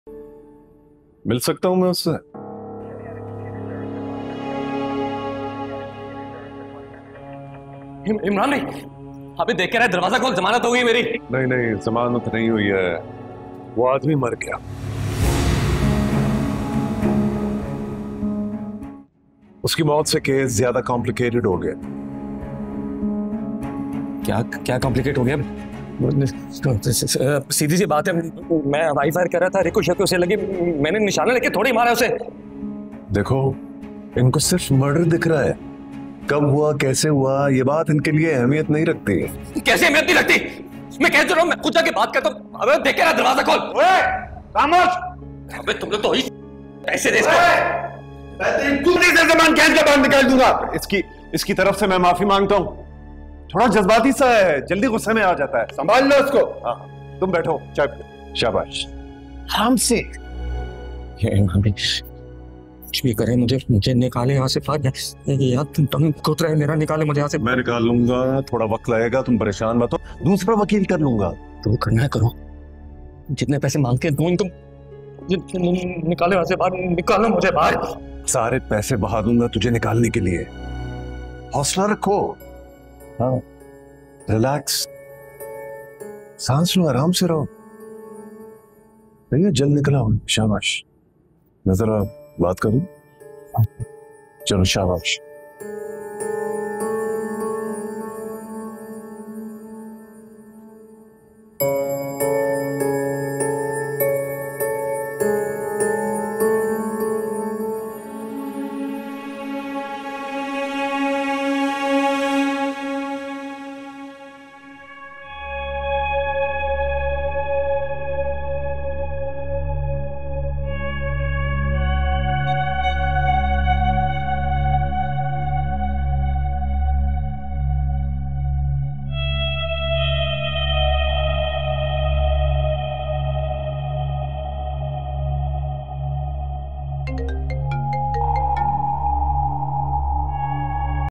मिल सकता हूं मैं उससे? इमरान नहीं, अभी देख के रहे, दरवाजा खोल, जमानत हो गई मेरी। नहीं नहीं, जमानत नहीं हुई है, वो आदमी मर गया। उसकी मौत से केस ज्यादा कॉम्प्लिकेटेड हो गया। क्या क्या कॉम्प्लिकेट हो गया? सीधी सी बात है, मैं हवाई फायर कर रहा था, रिको शको से लगी, मैंने निशाना लेके थोड़ी मारा उसे। देखो, इनको सिर्फ मर्डर दिख रहा है। कब हुआ, कैसे हुआ, ये बात इनके लिए अहमियत नहीं रखती। कैसे अहमियत नहीं रखती? मैं कह तो रहा हूं, मैं खुद जाके बात करता हूं। अबे देख के रहा, दरवाजा खोल। खामोश। अबे तुम लोग तो ही पैसे दे इसको। मैं तेरी कुंडली से जबान खींच के बाहर निकाल दूंगा। इसकी तरफ से मैं माफी मांगता हूँ। थोड़ा जज्बाती सा है, जल्दी गुस्से में आ जाता है। संभाल लो उसको। हाँ, तुम बैठो, चाय पियो। शाबाश। आराम से। कुछ भी करे, मुझे निकाले यहाँ से बाहर। यार तुम खुद रहे, मेरा निकाले मुझे यहाँ से। मैं निकाल लूंगा, थोड़ा वक्त लगेगा, तुम परेशान मत हो, दूसरा वकील कर लूंगा। तो करना है करो, जितने पैसे मांग के दूं इनको, निकाले वहां से बाहर, निकालो मुझे बाहर। सारे पैसे बहा दूंगा तुझे निकालने के लिए। हौसला रखो। हाँ, रिलैक्स, सांस लो, आराम से रहो। भैया जल्द निकला हूं। शाबाश। मैं जरा बात करूं? चलो शाबाश।